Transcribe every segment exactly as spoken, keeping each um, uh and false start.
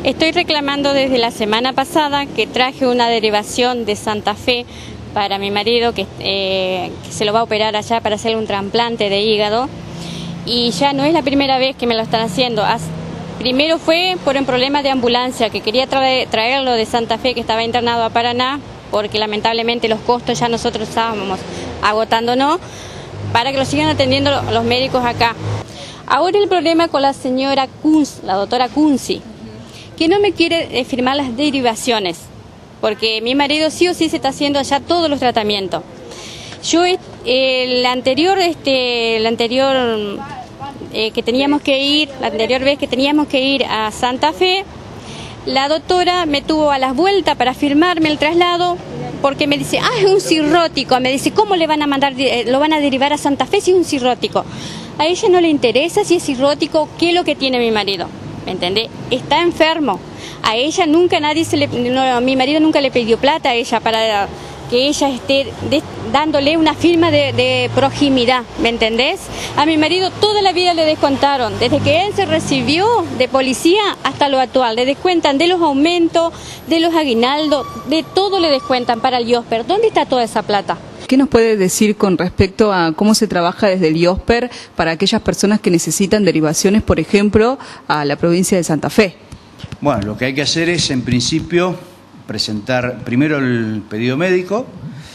Estoy reclamando desde la semana pasada que traje una derivación de Santa Fe para mi marido que, eh, que se lo va a operar allá para hacerle un trasplante de hígado, y ya no es la primera vez que me lo están haciendo. As Primero fue por un problema de ambulancia, que quería traer, traerlo de Santa Fe, que estaba internado a Paraná, porque lamentablemente los costos ya nosotros estábamos agotándonos, para que lo sigan atendiendo los médicos acá. Ahora el problema con la señora Kunz, la doctora Kunzi, que no me quiere firmar las derivaciones, porque mi marido sí o sí se está haciendo allá todos los tratamientos. Yo, el anterior, este, el anterior eh, que teníamos que ir, la anterior vez que teníamos que ir a Santa Fe, la doctora me tuvo a las vueltas para firmarme el traslado, porque me dice, ah, es un cirrótico. Me dice, ¿cómo le van a mandar, lo van a derivar a Santa Fe si es un cirrótico? A ella no le interesa si es cirrótico, qué es lo que tiene mi marido, ¿me entendés? Está enfermo. A ella nunca nadie se le, no, mi marido nunca le pidió plata a ella para que ella esté de, dándole una firma de, de proximidad, ¿me entendés? A mi marido toda la vida le descontaron, desde que él se recibió de policía hasta lo actual, le descuentan de los aumentos, de los aguinaldos, de todo le descuentan para el IOSPER. ¿Dónde está toda esa plata? ¿Qué nos puede decir con respecto a cómo se trabaja desde el IOSPER para aquellas personas que necesitan derivaciones, por ejemplo, a la provincia de Santa Fe? Bueno, lo que hay que hacer es, en principio, presentar primero el pedido médico,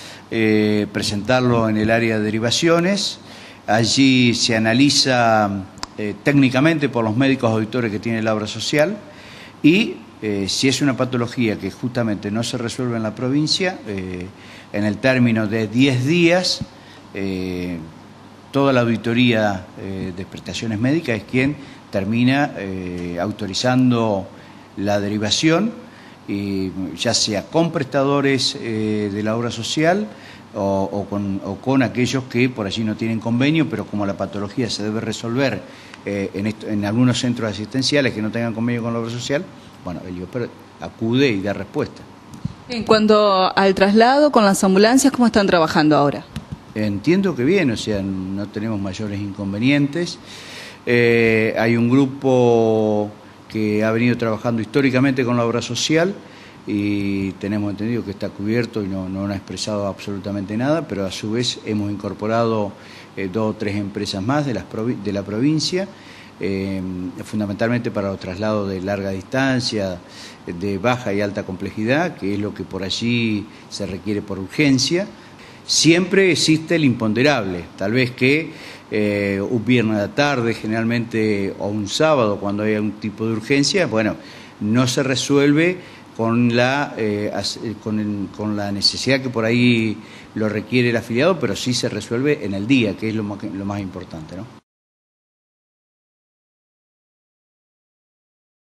eh, presentarlo en el área de derivaciones. Allí se analiza eh, técnicamente por los médicos auditores que tiene la obra social, y eh, si es una patología que justamente no se resuelve en la provincia, eh, en el término de diez días, eh, toda la auditoría eh, de prestaciones médicas es quien termina eh, autorizando la derivación, y ya sea con prestadores eh, de la obra social o, o, con, o con aquellos que por allí no tienen convenio, pero como la patología se debe resolver eh, en, esto, en algunos centros asistenciales que no tengan convenio con la obra social, bueno, el IOSPER acude y da respuesta. En cuanto al traslado con las ambulancias, ¿cómo están trabajando ahora? Entiendo que bien, o sea, no tenemos mayores inconvenientes. Eh, hay un grupo que ha venido trabajando históricamente con la obra social y tenemos entendido que está cubierto y no, no han expresado absolutamente nada, pero a su vez hemos incorporado eh, dos o tres empresas más de, las de la provincia, eh, fundamentalmente para los traslados de larga distancia, de baja y alta complejidad, que es lo que por allí se requiere por urgencia. Siempre existe el imponderable, tal vez que eh, un viernes a la tarde generalmente, o un sábado cuando hay algún tipo de urgencia, bueno, no se resuelve con la, eh, con, el, con la necesidad que por ahí lo requiere el afiliado, pero sí se resuelve en el día, que es lo más, lo más importante, ¿no?